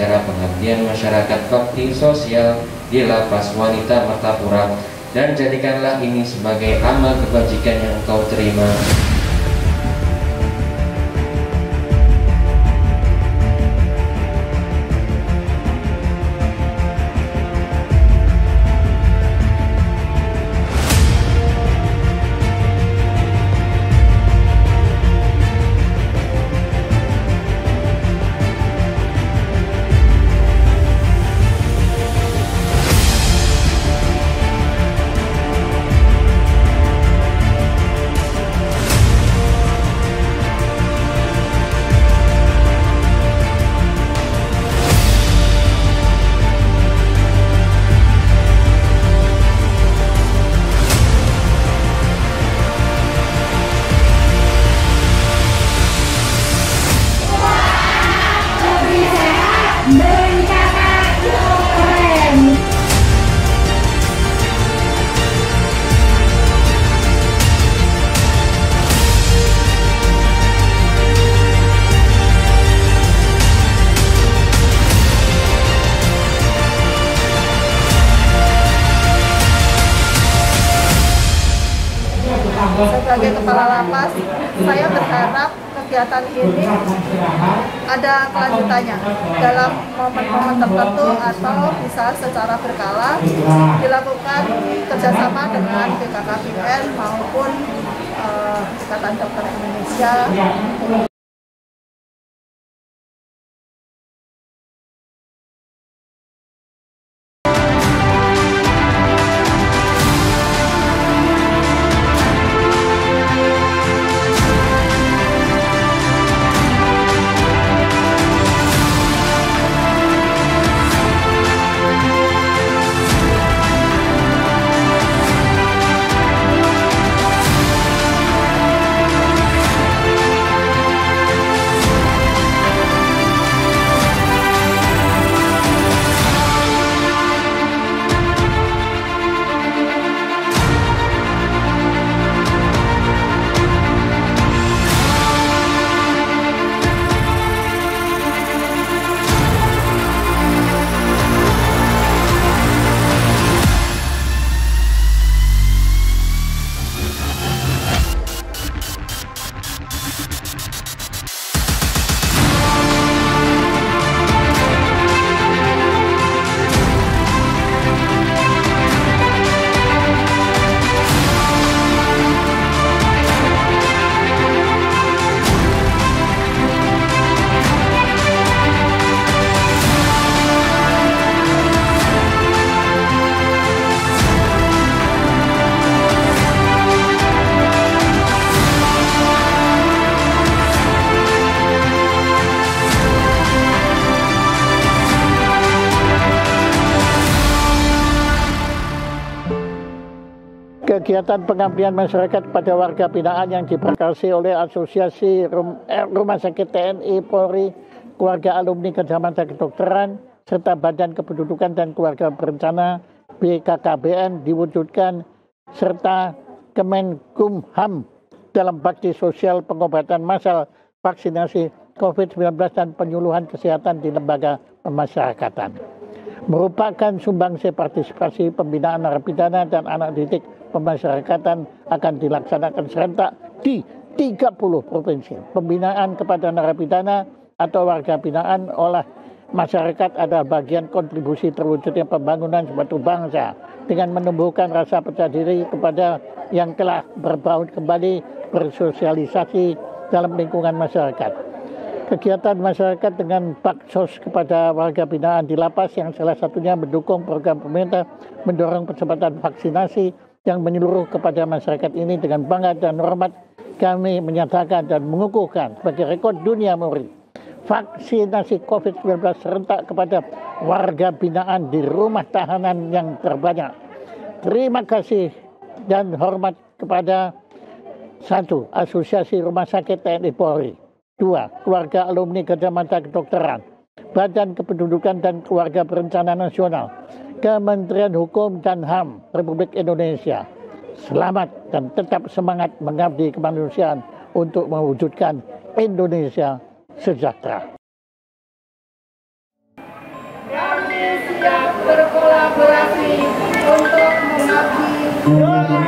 acara pengabdian masyarakat bakti sosial di Lapas Wanita Martapura, dan jadikanlah ini sebagai amal kebajikan yang engkau terima. Sebagai kepala lapas, saya berharap kegiatan ini ada kelanjutannya dalam momen-momen tertentu atau bisa secara berkala dilakukan kerjasama dengan BKKBN maupun Ikatan Dokter Indonesia. Kegiatan pengabdian masyarakat pada warga binaan yang diberkasi oleh Asosiasi Rumah Sakit TNI Polri, Keluarga Alumni Kecamatan Kedokteran, serta Badan Kependudukan dan Keluarga Berencana BKKBN diwujudkan serta Kemenkumham dalam bakti sosial pengobatan massal, vaksinasi COVID-19 dan penyuluhan kesehatan di lembaga pemasyarakatan. Merupakan sumbangsi partisipasi pembinaan narapidana dan anak didik pemasyarakatan akan dilaksanakan serentak di 30 provinsi. Pembinaan kepada narapidana atau warga binaan oleh masyarakat adalah bagian kontribusi terwujudnya pembangunan suatu bangsa dengan menumbuhkan rasa percaya diri kepada yang telah berbaur kembali bersosialisasi dalam lingkungan masyarakat. Kegiatan masyarakat dengan baksos kepada warga binaan di lapas yang salah satunya mendukung program pemerintah mendorong percepatan vaksinasi yang menyeluruh kepada masyarakat ini dengan bangga dan hormat kami menyatakan dan mengukuhkan sebagai rekor dunia murid vaksinasi COVID-19 serentak kepada warga binaan di rumah tahanan yang terbanyak. Terima kasih dan hormat kepada 1. Asosiasi Rumah Sakit TNI Polri, 2. Keluarga Alumni Kecamatan Kedokteran, Badan Kependudukan dan Keluarga Berencana Nasional, Kementerian Hukum dan HAM Republik Indonesia. Selamat dan tetap semangat mengabdi kemanusiaan untuk mewujudkan Indonesia sejahtera. Yo